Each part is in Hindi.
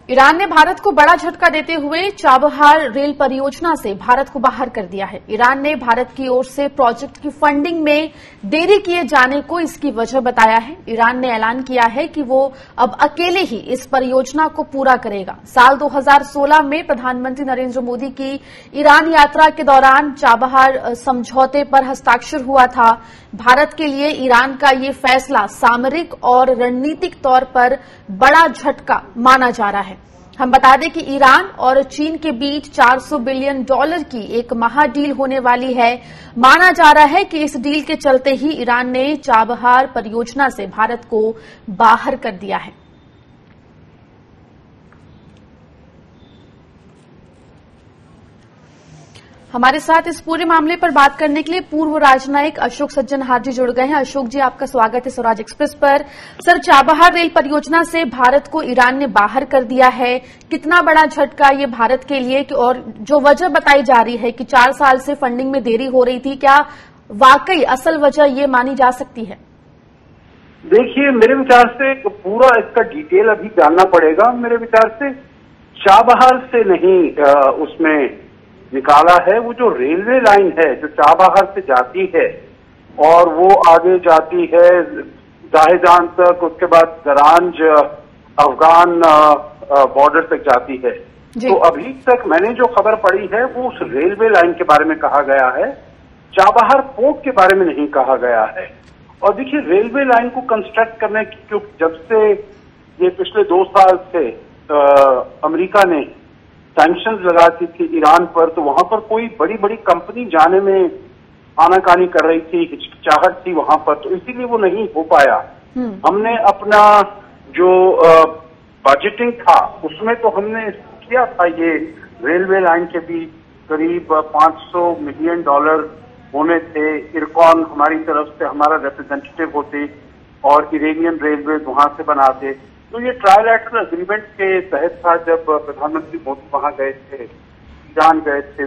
ईरान ने भारत को बड़ा झटका देते हुए चाबहार रेल परियोजना से भारत को बाहर कर दिया है। ईरान ने भारत की ओर से प्रोजेक्ट की फंडिंग में देरी किए जाने को इसकी वजह बताया है। ईरान ने ऐलान किया है कि वो अब अकेले ही इस परियोजना को पूरा करेगा। साल 2016 में प्रधानमंत्री नरेंद्र मोदी की ईरान यात्रा के दौरान चाबहार समझौते पर हस्ताक्षर हुआ था। भारत के लिए ईरान का ये फैसला सामरिक और रणनीतिक तौर पर बड़ा झटका माना जा रहा है। हम बता दें कि ईरान और चीन के बीच $400 बिलियन की एक महाडील होने वाली है। माना जा रहा है कि इस डील के चलते ही ईरान ने चाबहार परियोजना से भारत को बाहर कर दिया है। हमारे साथ इस पूरे मामले पर बात करने के लिए पूर्व राजनयिक अशोक सज्जनहार जी जुड़ गए हैं। अशोक जी, आपका स्वागत है स्वराज एक्सप्रेस पर। सर, चाबहार रेल परियोजना से भारत को ईरान ने बाहर कर दिया है। कितना बड़ा झटका ये भारत के लिए, और जो वजह बताई जा रही है कि 4 साल से फंडिंग में देरी हो रही थी, क्या वाकई असल वजह ये मानी जा सकती है? देखिए, मेरे विचार से पूरा इसका डिटेल अभी जानना पड़ेगा। मेरे विचार से चाबहार से नहीं उसमें निकाला है। वो जो रेलवे लाइन है जो चाबहार से जाती है और वो आगे जाती है दाहेजान तक, उसके बाद गरांज अफगान बॉर्डर तक जाती है। तो अभी तक मैंने जो खबर पड़ी है वो उस रेलवे लाइन के बारे में कहा गया है, चाबहार पोर्ट के बारे में नहीं कहा गया है। और देखिए, रेलवे लाइन को कंस्ट्रक्ट करने की, क्योंकि जब से ये पिछले 2 साल से अमेरिका ने सैंक्शंस लगाती थी ईरान पर, तो वहां पर कोई बड़ी बड़ी कंपनी जाने में आनाकानी कर रही थी, हिचकिचाहट थी वहां पर, तो इसीलिए वो नहीं हो पाया। हमने अपना जो बजटिंग था उसमें तो हमने किया था ये रेलवे लाइन के भी करीब $500 मिलियन होने थे। इरकॉन हमारी तरफ से हमारा रिप्रेजेंटेटिव होते और इरानियन रेलवे वहां से बनाते। तो ये ट्रायलैटरल एग्रीमेंट के तहत था। जब प्रधानमंत्री मोदी वहां गए थे, ईरान गए थे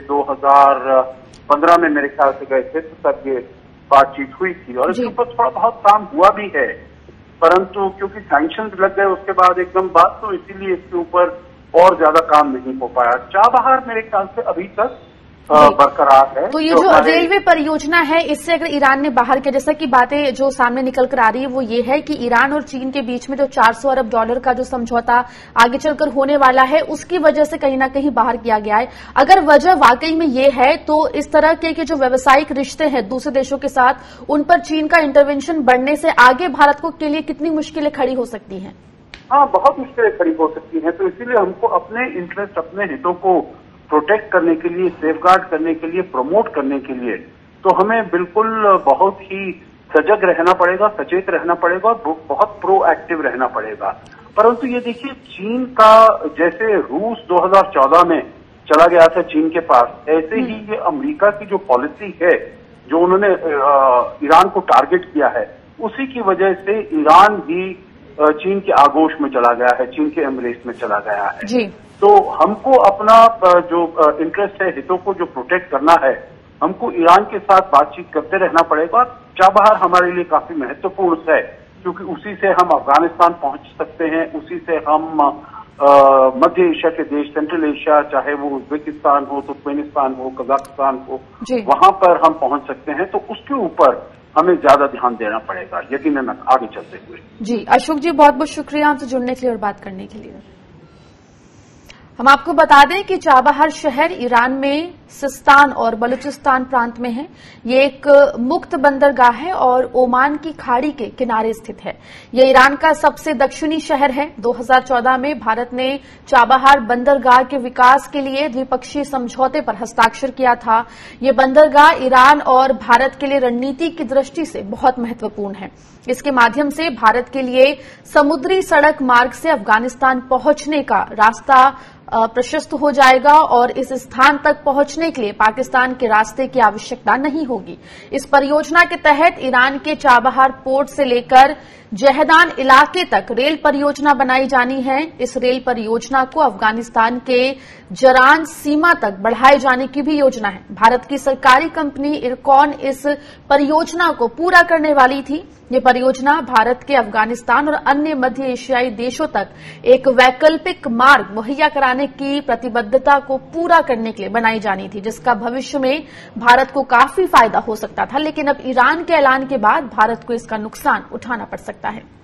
2015 में मेरे ख्याल से गए थे, तो तब ये बातचीत हुई थी और इसके ऊपर थोड़ा बहुत काम हुआ भी है, परंतु क्योंकि सैंक्शंस लग गए उसके बाद एकदम बात, तो इसीलिए इसके ऊपर और ज्यादा काम नहीं हो पाया। चाबहार मेरे ख्याल से अभी तक बरकरार है। तो ये जो रेलवे परियोजना है, इससे अगर ईरान ने बाहर किया, जैसा कि बातें जो सामने निकल कर आ रही है वो ये है कि ईरान और चीन के बीच में जो $400 अरब का जो समझौता आगे चलकर होने वाला है, उसकी वजह से कहीं ना कहीं बाहर किया गया है। अगर वजह वाकई में ये है तो इस तरह के जो व्यावसायिक रिश्ते हैं दूसरे देशों के साथ, उन पर चीन का इंटरवेंशन बढ़ने से आगे भारत को के लिए कितनी मुश्किलें खड़ी हो सकती हैं? हाँ, बहुत मुश्किलें खड़ी हो सकती हैं। तो इसीलिए हमको अपने इंटरेस्ट, अपने हितों को प्रोटेक्ट करने के लिए, सेफगार्ड करने के लिए, प्रमोट करने के लिए, तो हमें बिल्कुल बहुत ही सजग रहना पड़ेगा, सचेत रहना पड़ेगा और बहुत प्रोएक्टिव रहना पड़ेगा। परंतु ये देखिए, चीन का जैसे रूस 2014 में चला गया था चीन के पास, ऐसे ही ये अमेरिका की जो पॉलिसी है, जो उन्होंने ईरान को टारगेट किया है, उसी की वजह से ईरान भी चीन के आगोश में चला गया है, चीन के एम्ब्रेस में चला गया है। जी। तो हमको अपना जो इंटरेस्ट है, हितों को जो प्रोटेक्ट करना है, हमको ईरान के साथ बातचीत करते रहना पड़ेगा। चाबहार हमारे लिए काफी महत्वपूर्ण है, क्योंकि उसी से हम अफगानिस्तान पहुंच सकते हैं, उसी से हम मध्य एशिया के देश, सेंट्रल एशिया, चाहे वो उज्बेकिस्तान हो, तुर्कमेनिस्तान हो, कजाकिस्तान हो, वहां पर हम पहुंच सकते हैं। तो उसके ऊपर हमें ज्यादा ध्यान देना पड़ेगा यकीनन आगे चलते हुए। जी, अशोक जी, बहुत बहुत शुक्रिया हमसे जुड़ने के लिए और बात करने के लिए। हम आपको बता दें कि चाबहार शहर ईरान में सिस्तान और बलूचिस्तान प्रांत में है। ये एक मुक्त बंदरगाह है और ओमान की खाड़ी के किनारे स्थित है। ये ईरान का सबसे दक्षिणी शहर है। 2014 में भारत ने चाबहार बंदरगाह के विकास के लिए द्विपक्षीय समझौते पर हस्ताक्षर किया था। ये बंदरगाह ईरान और भारत के लिए रणनीति की दृष्टि से बहुत महत्वपूर्ण है। इसके माध्यम से भारत के लिए समुद्री सड़क मार्ग से अफगानिस्तान पहुंचने का रास्ता प्रशस्त हो जाएगा और इस स्थान तक पहुंचने के लिए पाकिस्तान के रास्ते की आवश्यकता नहीं होगी। इस परियोजना के तहत ईरान के चाबहार पोर्ट से लेकर जहदान इलाके तक रेल परियोजना बनाई जानी है। इस रेल परियोजना को अफगानिस्तान के जरान सीमा तक बढ़ाए जाने की भी योजना है। भारत की सरकारी कंपनी इरकॉन इस परियोजना को पूरा करने वाली थी। ये परियोजना भारत के अफगानिस्तान और अन्य मध्य एशियाई देशों तक एक वैकल्पिक मार्ग मुहैया कराने की प्रतिबद्धता को पूरा करने के लिए बनाई जानी थी, जिसका भविष्य में भारत को काफी फायदा हो सकता था। लेकिन अब ईरान के ऐलान के बाद भारत को इसका नुकसान उठाना पड़ सकता है।